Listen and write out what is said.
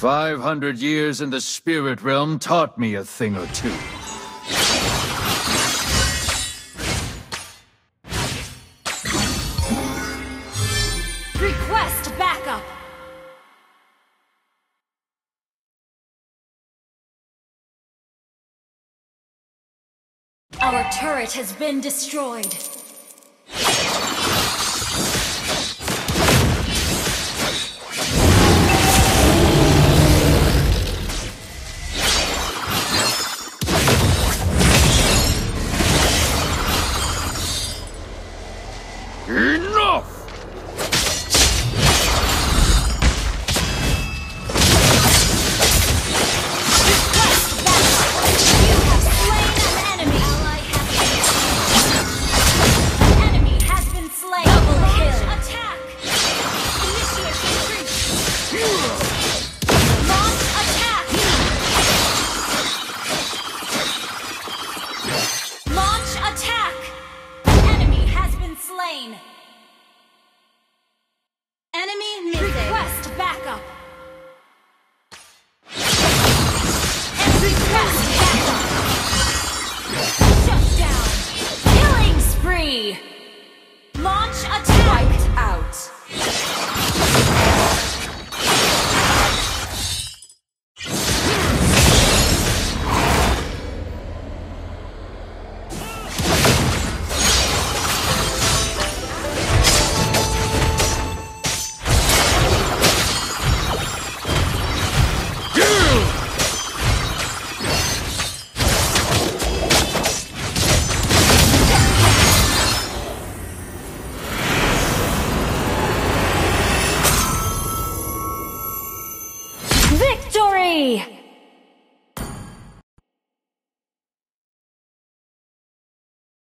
500 years in the spirit realm taught me a thing or two. Request backup! Our turret has been destroyed. Enough! Enemy missing. Request backup. Request backup. Shut down. Killing spree. Launch attack. Wiped out. Victory!